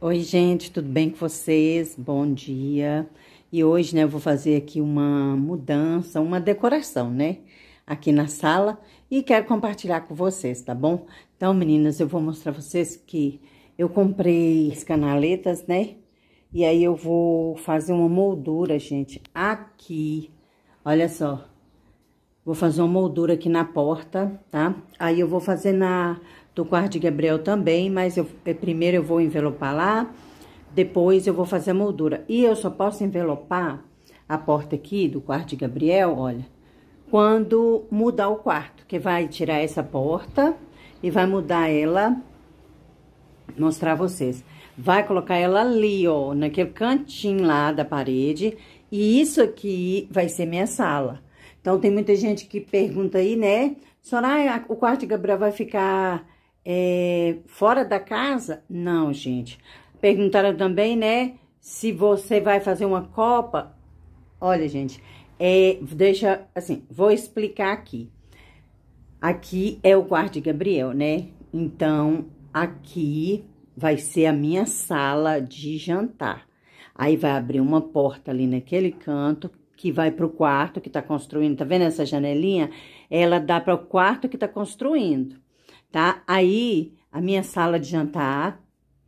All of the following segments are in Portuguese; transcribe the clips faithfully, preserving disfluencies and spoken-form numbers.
Oi, gente, tudo bem com vocês? Bom dia. E hoje, né, eu vou fazer aqui uma mudança, uma decoração, né, aqui na sala e quero compartilhar com vocês, tá bom? Então, meninas, eu vou mostrar pra vocês que eu comprei as canaletas, né, e aí eu vou fazer uma moldura, gente, aqui. Olha só, vou fazer uma moldura aqui na porta, tá? Aí eu vou fazer na do quarto de Gabriel também, mas eu, primeiro eu vou envelopar lá, depois eu vou fazer a moldura. E eu só posso envelopar a porta aqui do quarto de Gabriel, olha, quando mudar o quarto, que vai tirar essa porta e vai mudar ela, mostrar a vocês. Vai colocar ela ali, ó, naquele cantinho lá da parede, e isso aqui vai ser minha sala. Então, tem muita gente que pergunta aí, né? Soraya, o quarto de Gabriel vai ficar é, fora da casa? Não, gente. Perguntaram também, né? Se você vai fazer uma copa. Olha, gente, é, deixa, assim, vou explicar aqui. Aqui é o quarto de Gabriel, né? Então, aqui vai ser a minha sala de jantar. Aí, vai abrir uma porta ali naquele canto, que vai pro quarto que tá construindo, tá vendo essa janelinha? Ela dá para o quarto que tá construindo, tá? Aí, a minha sala de jantar,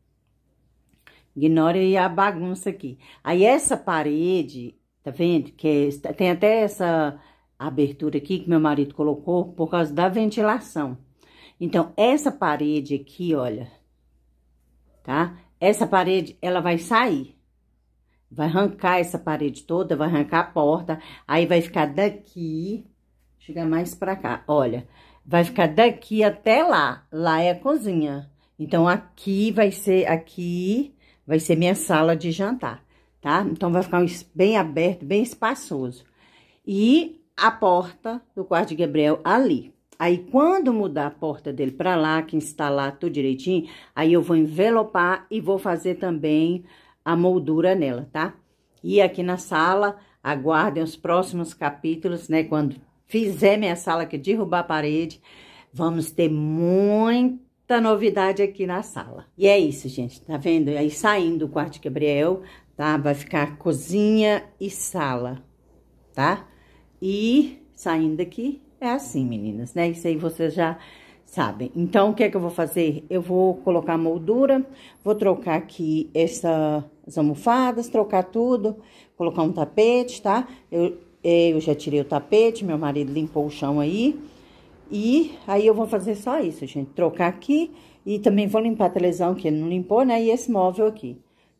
ignore a bagunça aqui. Aí, essa parede, tá vendo? Que é, tem até essa abertura aqui que meu marido colocou por causa da ventilação. Então, essa parede aqui, olha, tá? Essa parede, ela vai sair. Vai arrancar essa parede toda, vai arrancar a porta, aí vai ficar daqui, chega mais pra cá, olha, vai ficar daqui até lá, lá é a cozinha. Então, aqui vai ser, aqui vai ser minha sala de jantar, tá? Então, vai ficar bem aberto, bem espaçoso. E a porta do quarto de Gabriel ali. Aí, quando mudar a porta dele pra lá, que instalar tudo direitinho, aí eu vou envelopar e vou fazer também a moldura nela, tá? E aqui na sala, aguardem os próximos capítulos, né? Quando fizer minha sala, que derrubar a parede, vamos ter muita novidade aqui na sala. E é isso, gente, tá vendo? Aí, saindo do quarto de Gabriel, tá? Vai ficar cozinha e sala, tá? E saindo daqui, é assim, meninas, né? Isso aí vocês já sabem. Então, o que é que eu vou fazer? Eu vou colocar a moldura, vou trocar aqui essas almofadas, trocar tudo, colocar um tapete, tá? Eu, eu já tirei o tapete, meu marido limpou o chão aí. E aí eu vou fazer só isso, gente. Trocar aqui e também vou limpar a televisão, que ele não limpou, né? E esse móvel aqui.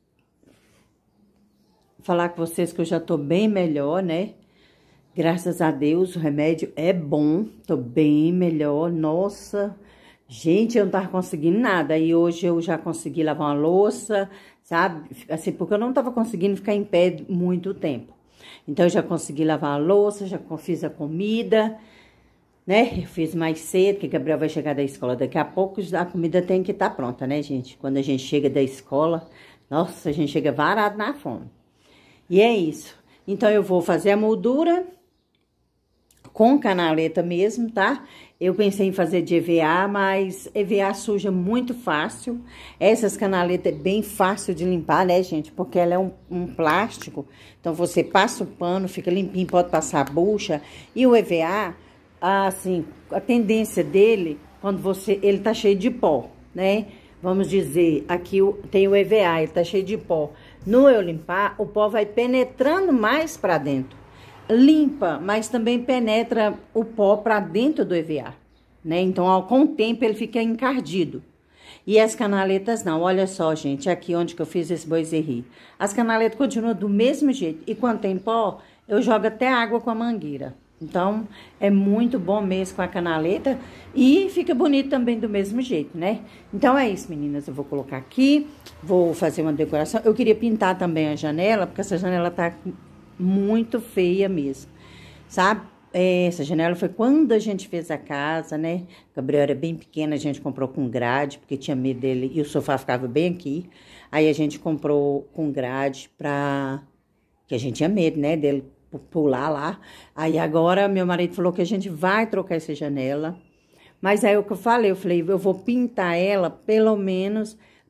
Falar com vocês que eu já tô bem melhor, né? Graças a Deus, o remédio é bom, tô bem melhor, nossa, gente, eu não tava conseguindo nada, e hoje eu já consegui lavar uma louça, sabe, assim, porque eu não tava conseguindo ficar em pé muito tempo, então eu já consegui lavar a louça, já fiz a comida, né, eu fiz mais cedo, que Gabriel vai chegar da escola daqui a pouco, a comida tem que estar pronta, né, gente, quando a gente chega da escola, nossa, a gente chega varado na fome, e é isso, então eu vou fazer a moldura com canaleta mesmo, tá? Eu pensei em fazer de E V A, mas E V A suja muito fácil. Essas canaletas é bem fácil de limpar, né, gente? Porque ela é um, um plástico. Então, você passa o pano, fica limpinho, pode passar a bucha. E o E V A, assim, a tendência dele, quando você... Ele tá cheio de pó, né? Vamos dizer, aqui tem o E V A, ele tá cheio de pó. No eu limpar, o pó vai penetrando mais pra dentro. Limpa, mas também penetra o pó para dentro do E V A, né? Então, ao, com o tempo, ele fica encardido. E as canaletas não, olha só, gente, aqui onde que eu fiz esse boiserri. As canaletas continuam do mesmo jeito. E quando tem pó, eu jogo até água com a mangueira. Então, é muito bom mesmo com a canaleta e fica bonito também do mesmo jeito, né? Então, é isso, meninas. Eu vou colocar aqui, vou fazer uma decoração. Eu queria pintar também a janela, porque essa janela tá muito feia mesmo, sabe? Essa janela foi quando a gente fez a casa, né? Gabriel era bem pequeno, a gente comprou com grade, porque tinha medo dele, e o sofá ficava bem aqui. Aí a gente comprou com grade pra... que a gente tinha medo, né, dele pular lá. Aí agora meu marido falou que a gente vai trocar essa janela. Mas aí o que eu falei, eu falei, eu vou pintar ela pelo menos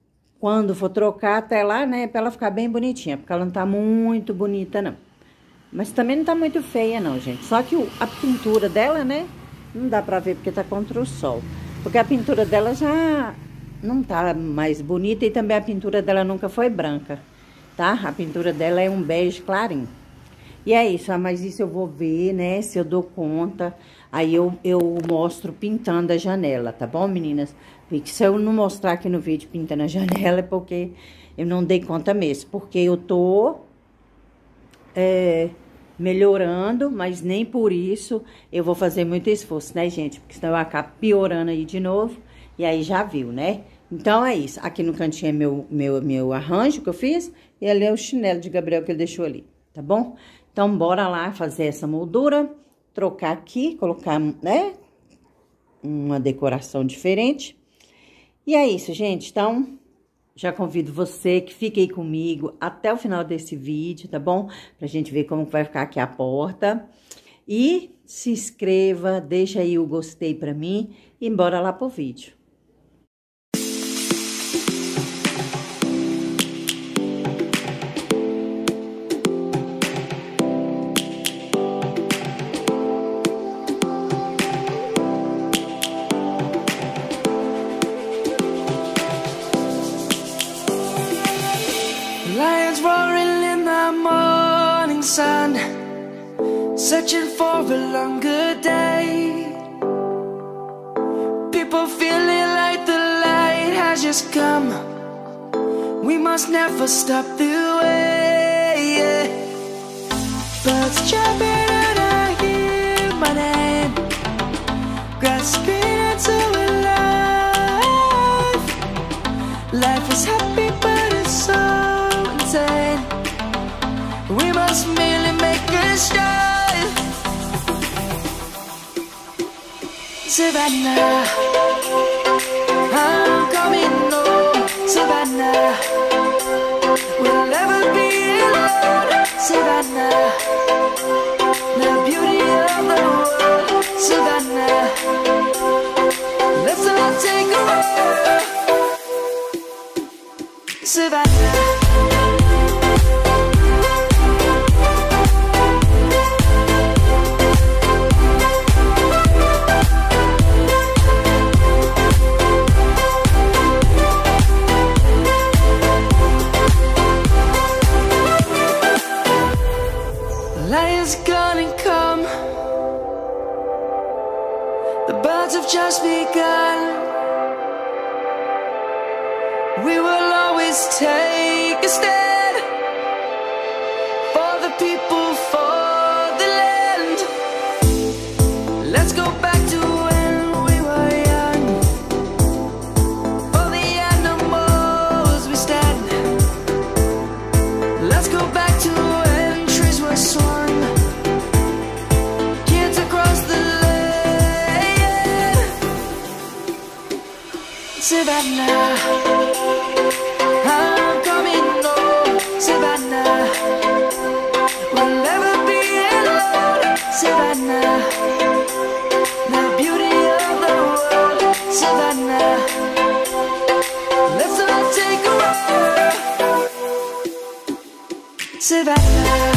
quando for trocar até lá, né, pra ela ficar bem bonitinha, porque ela não tá muito bonita, não. Mas também não tá muito feia, não, gente. Só que o, a pintura dela, né, não dá pra ver porque tá contra o sol. Porque a pintura dela já não tá mais bonita e também a pintura dela nunca foi branca, tá? A pintura dela é um bege clarinho. E é isso, mas isso eu vou ver, né, se eu dou conta. Aí eu, eu mostro pintando a janela, tá bom, meninas? Porque se eu não mostrar aqui no vídeo pintando a janela é porque eu não dei conta mesmo. Porque eu tô é, melhorando, mas nem por isso eu vou fazer muito esforço, né, gente? Porque senão eu acabo piorando aí de novo. E aí já viu, né? Então é isso. Aqui no cantinho é meu, meu, meu arranjo que eu fiz. E ali é o chinelo de Gabriel que ele deixou ali, tá bom? Então bora lá fazer essa moldura. Trocar aqui, colocar, né, uma decoração diferente. E é isso, gente. Então, já convido você que fique aí comigo até o final desse vídeo, tá bom? Pra gente ver como vai ficar aqui a porta. E se inscreva, deixa aí o gostei pra mim e bora lá pro vídeo. Lions roaring in the morning sun, searching for a longer day. People feeling like the light has just come. We must never stop the way. Birds jumping and I hear my name, grasping into life. Life is happy but it's so insane. We must merely make a start. Savannah, I'm coming home. Savannah, we'll never be alone. Savannah, the beauty of the world. Savannah, let's all take a walk. Savannah. Lions gonna come. The birds have just begun. We will always take a stand for the people, for the land. Let's go back to when we were young. For the animals we stand. Let's go back to when trees were swung. Kids across the land. Savannah, I'm coming home. Savannah, we'll never be alone. Savannah, the beauty of the world. Savannah, let's all take a walk. Savannah,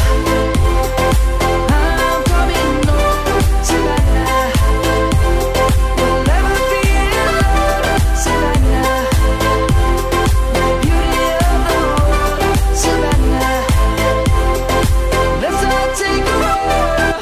I'm coming home. Savannah, we'll never be alone. Savannah, the beauty of the world. Savannah, let's all take a walk.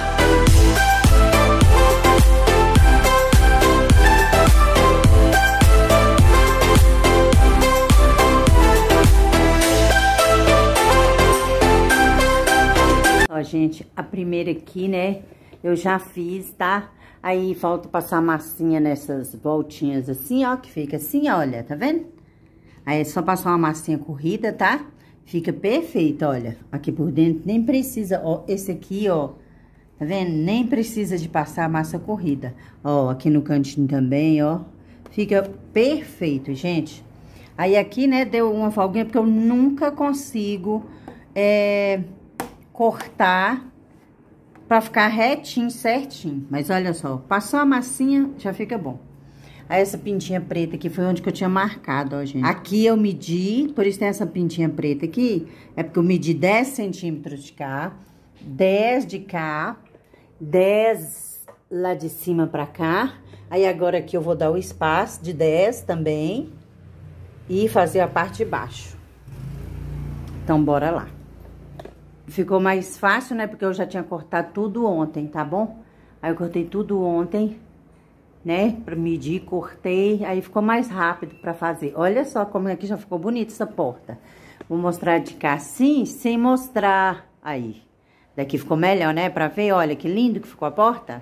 Ó, gente, a primeira aqui, né, eu já fiz, tá? Aí falta passar a massinha nessas voltinhas assim, ó, que fica assim, olha, tá vendo? Aí é só passar uma massinha corrida, tá? Fica perfeito, olha, aqui por dentro nem precisa, ó, esse aqui, ó, tá vendo? Nem precisa de passar a massa corrida. Ó, aqui no cantinho também, ó, fica perfeito, gente. Aí aqui, né, deu uma folguinha porque eu nunca consigo, é... cortar pra ficar retinho, certinho. Mas olha só, passou a massinha, já fica bom. Aí essa pintinha preta aqui foi onde que eu tinha marcado, ó, gente. Aqui eu medi, por isso tem essa pintinha preta aqui, é porque eu medi dez centímetros de cá, dez de cá, dez lá de cima pra cá. Aí agora aqui eu vou dar o espaço de dez também e fazer a parte de baixo. Então, bora lá. Ficou mais fácil, né? Porque eu já tinha cortado tudo ontem, tá bom? Aí eu cortei tudo ontem, né? Pra medir, cortei. Aí ficou mais rápido pra fazer. Olha só como aqui já ficou bonita essa porta. Vou mostrar de cá assim, sem mostrar. Aí. Daqui ficou melhor, né? Pra ver, olha que lindo que ficou a porta.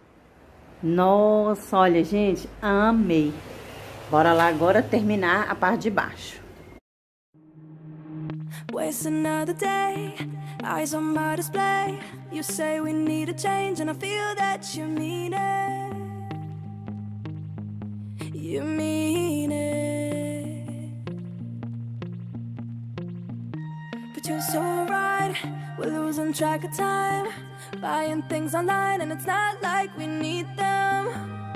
Nossa, olha, gente, amei. Bora lá agora terminar a parte de baixo. Waste another day, eyes on my display. You say we need a change and I feel that you mean it. You mean it. But you're so right, we're losing track of time. Buying things online and it's not like we need them.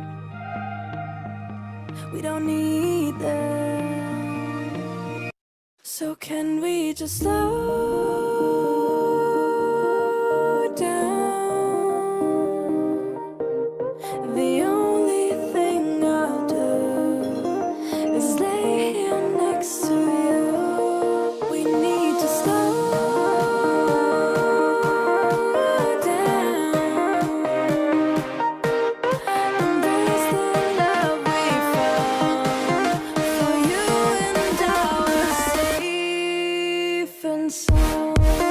We don't need them. So can we just slow down? The only thing I'll do is lay here next to you. We need to slow down. Embrace the love we found for you and our safe and sound.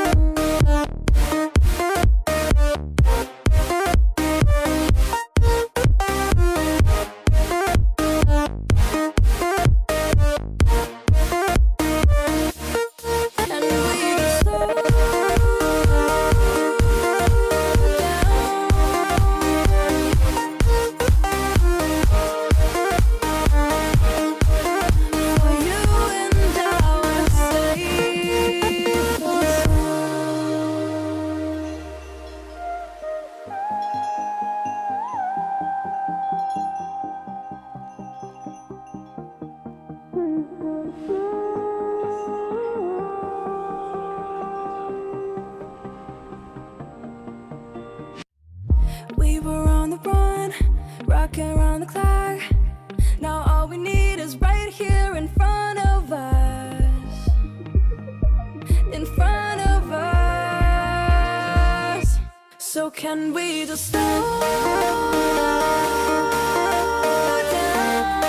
And we just slow down for you and our safe and we were on the run, rocking around the clock. Now all we need is right here in front of us. In front of us. So can we just slow down?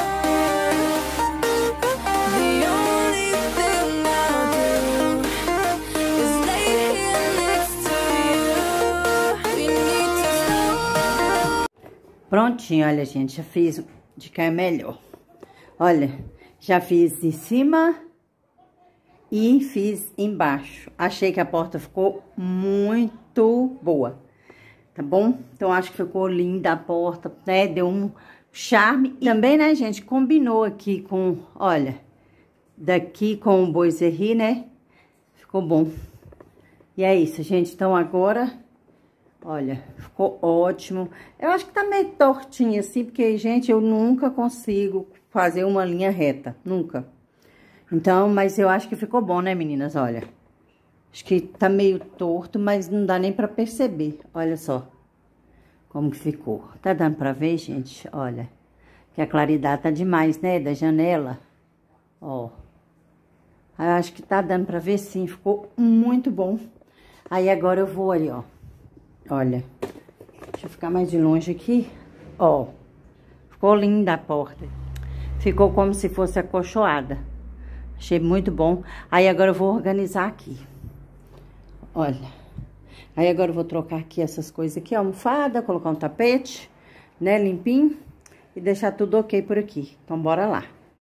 The only thing I'll do is lay here next to you. We need to slow. Prontinho, olha, gente, já fiz de cá é melhor. Olha, já fiz em cima e fiz embaixo. Achei que a porta ficou muito boa, tá bom? Então, acho que ficou linda a porta, né? Deu um charme. E também, né, gente, combinou aqui com, olha, daqui com o boiserie, né? Ficou bom. E é isso, gente. Então, agora, olha, ficou ótimo. Eu acho que tá meio tortinho assim, porque, gente, eu nunca consigo fazer uma linha reta. Nunca. Então, mas eu acho que ficou bom, né, meninas? Olha. Acho que tá meio torto, mas não dá nem pra perceber. Olha só como que ficou. Tá dando pra ver, gente? Olha. Que a claridade tá demais, né? Da janela. Ó. Eu acho que tá dando pra ver, sim. Ficou muito bom. Aí, agora eu vou ali, ó. Olha. Deixa eu ficar mais de longe aqui. Ó. Ficou linda a porta. Ficou como se fosse acolchoada. Achei muito bom. Aí, agora eu vou organizar aqui. Olha. Aí, agora eu vou trocar aqui essas coisas aqui. Almofada, colocar um tapete, né? Limpinho. E deixar tudo ok por aqui. Então, bora lá.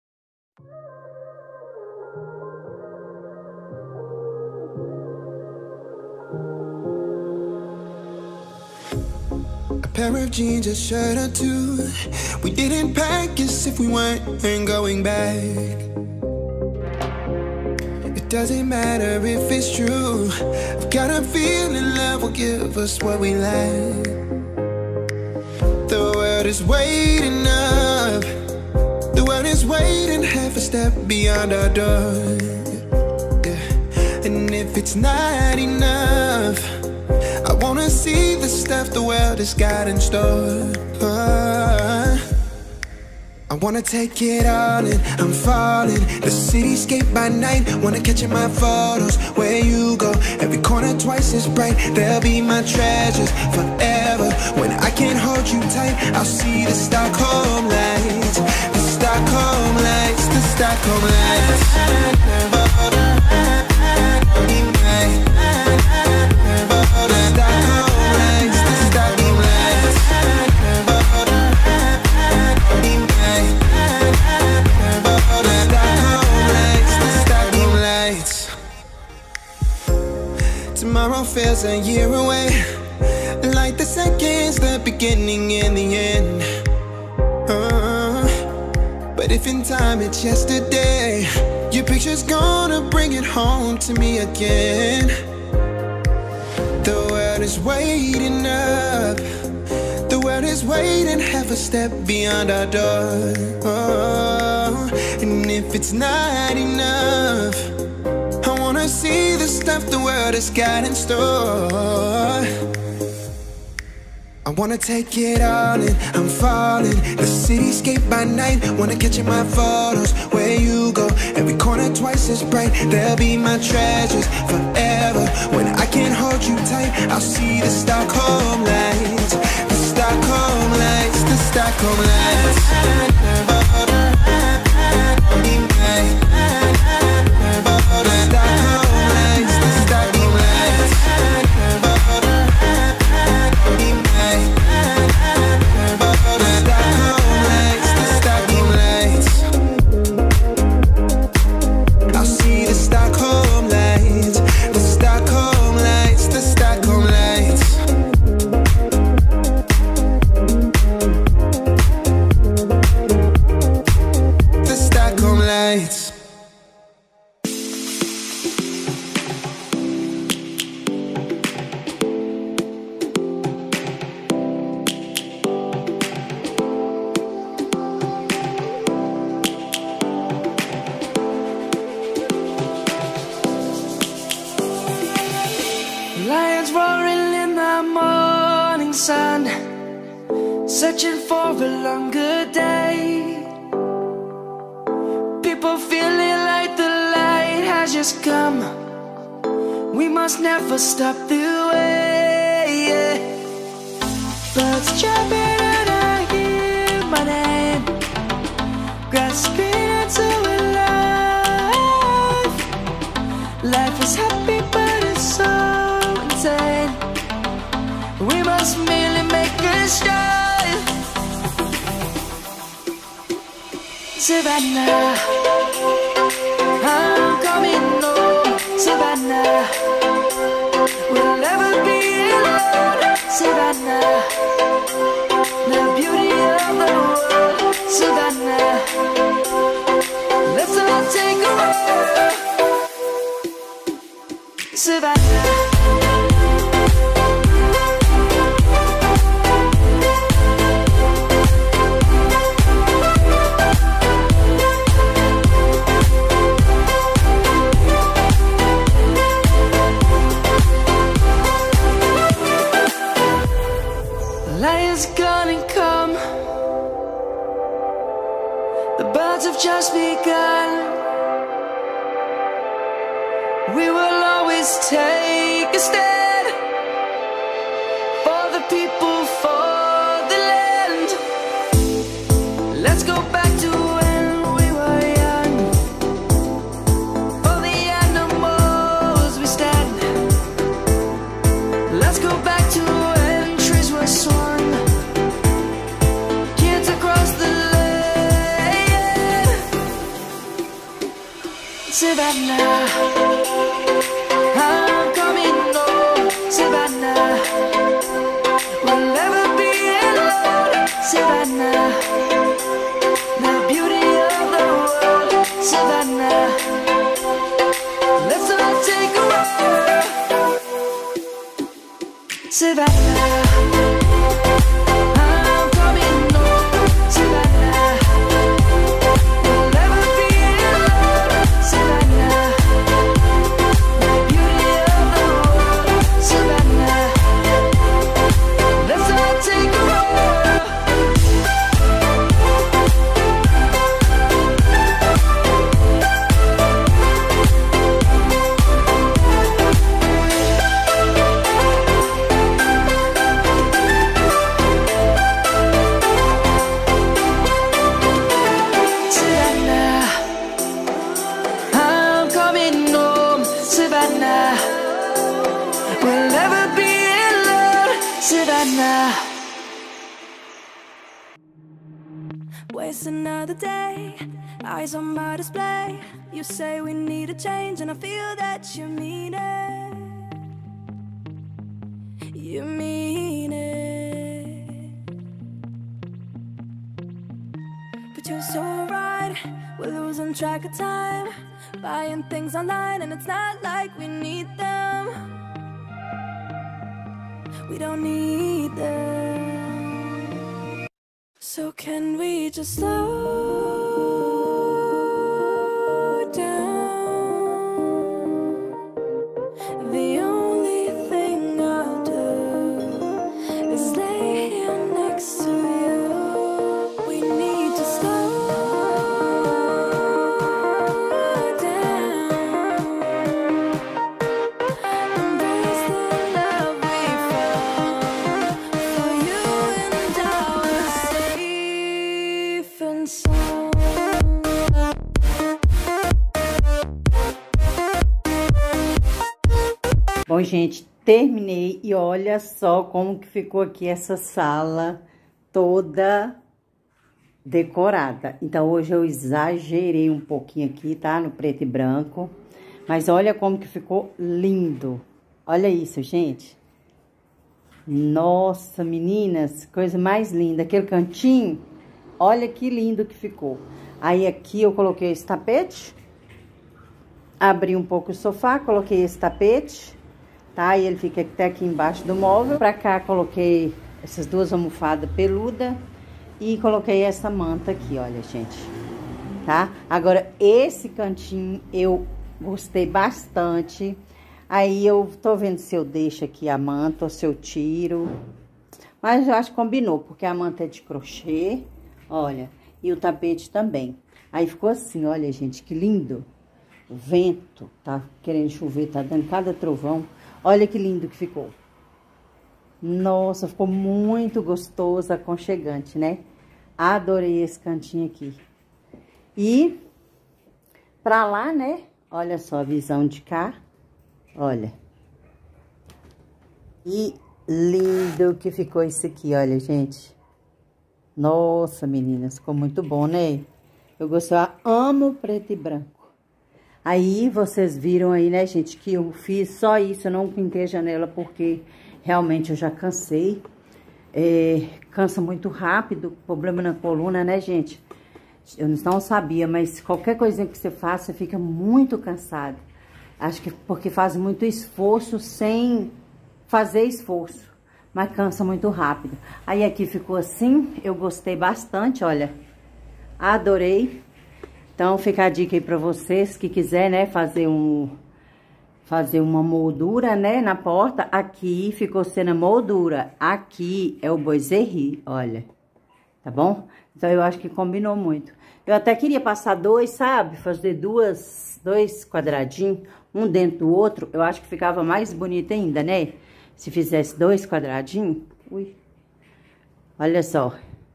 A pair of jeans, a shirt or two. We didn't pack as if we weren't going back. It doesn't matter if it's true. I've got a feeling love will give us what we lack. The world is waiting up. enough. The world is waiting half a step beyond our door. Yeah. And if it's not enough, I wanna see the stuff the world has got in store. Uh, I wanna take it all in, I'm falling. The cityscape by night, wanna catch in my photos. Where you go, every corner twice as bright. They'll be my treasures forever. When I can't hold you tight, I'll see the Stockholm lights. The Stockholm lights, the Stockholm lights. Tomorrow feels a year away, like the seconds, the beginning and the end. uh, But if in time it's yesterday, your picture's gonna bring it home to me again. The world is waiting up, the world is waiting half a step beyond our door. Oh, and if it's not enough, I wanna see the stuff the world has got in store. I wanna take it all in, I'm falling. The cityscape by night, wanna catch in my photos. Where you go, every corner twice as bright. They'll be my treasures forever. When I can't hold you tight, I'll see the Stockholm lights. The Stockholm lights, the Stockholm lights. Lions roaring in the morning sun, searching for a longer day. People feeling like the light has just come. We must never stop the way, yeah. Birds chirping and I hear my name, grasping into a life. Life is happy but it's so insane. We must merely make a start. Savannah, I'm coming home. Savannah, we'll never be alone. Savannah, the beauty of the world. Savannah, let's all take a ride. Savannah. Lion's gonna come. The birds have just begun. We will always take a stand for the people, for the land. Let's go back to when we were young. For the animals we stand. Let's go back to when trees were swung. Kids across the land. Savannah, I'm coming home. Savannah, we'll never be alone. Savannah, the beauty of the world. Savannah, let's all take a ride. Savannah, I'm coming home. Savannah. that now. Waste another day, eyes on my display. You say we need a change and I feel that you mean it. You mean it. But you're so right, we're losing track of time, buying things online and it's not like we need them. We don't need them. So can we just slow down? The only thing I'll do is lay here next to you. We need to slow down. Embrace the love we found. For you and I was safe and sound. Bom, gente, terminei e olha só como que ficou aqui essa sala toda decorada. Então, hoje eu exagerei um pouquinho aqui, tá? No preto e branco. Mas olha como que ficou lindo. Olha isso, gente. Nossa, meninas, coisa mais linda. Aquele cantinho, olha que lindo que ficou. Aí aqui eu coloquei esse tapete. Abri um pouco o sofá, coloquei esse tapete. Tá? E ele fica até aqui embaixo do móvel. Pra cá coloquei essas duas almofadas peludas e coloquei essa manta aqui, olha, gente. Tá? Agora, esse cantinho eu gostei bastante. Aí eu tô vendo se eu deixo aqui a manta ou se eu tiro. Mas eu acho que combinou, porque a manta é de crochê, olha, e o tapete também. Aí ficou assim, olha, gente, que lindo. O vento tá querendo chover, tá dando cada trovão. Olha que lindo que ficou. Nossa, ficou muito gostoso, aconchegante, né? Adorei esse cantinho aqui. E pra lá, né? Olha só a visão de cá. Olha. E lindo que ficou isso aqui, olha, gente. Nossa, meninas, ficou muito bom, né? Eu gostei, eu amo preto e branco. Aí, vocês viram aí, né, gente, que eu fiz só isso, eu não pintei a janela porque realmente eu já cansei. É, cansa muito rápido, problema na coluna, né, gente? Eu não sabia, mas qualquer coisinha que você faça, você fica muito cansado. Acho que porque faz muito esforço sem fazer esforço, mas cansa muito rápido. Aí aqui ficou assim, eu gostei bastante, olha, adorei. Então, fica a dica aí pra vocês que quiser, né, fazer um... Fazer uma moldura, né, na porta. Aqui ficou sendo a moldura. Aqui é o boiserie, olha. Tá bom? Então, eu acho que combinou muito. Eu até queria passar dois, sabe? Fazer duas, dois quadradinhos, um dentro do outro. Eu acho que ficava mais bonito ainda, né? Se fizesse dois quadradinhos. Ui. Olha só.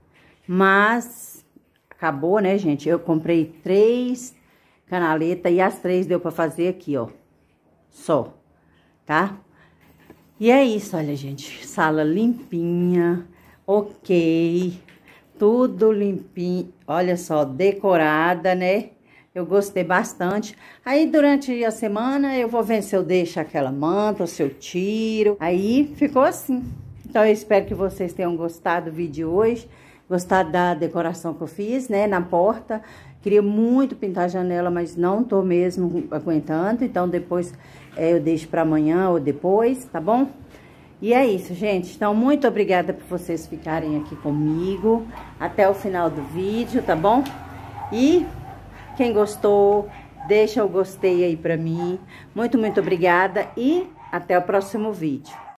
Mas... acabou, né, gente? Eu comprei três canaletas e as três deu pra fazer aqui, ó. Só, tá? E é isso, olha, gente. Sala limpinha, ok. Tudo limpinho. Olha só, decorada, né? Eu gostei bastante. Aí, durante a semana, eu vou ver se eu deixo aquela manta ou se eu tiro. Aí, ficou assim. Então, eu espero que vocês tenham gostado do vídeo de hoje. Gostado da decoração que eu fiz, né, na porta. Queria muito pintar a janela, mas não tô mesmo aguentando. Então, depois é, eu deixo pra amanhã ou depois, tá bom? E é isso, gente. Então, muito obrigada por vocês ficarem aqui comigo até o final do vídeo, tá bom? E quem gostou, deixa o gostei aí pra mim. Muito, muito obrigada e até o próximo vídeo.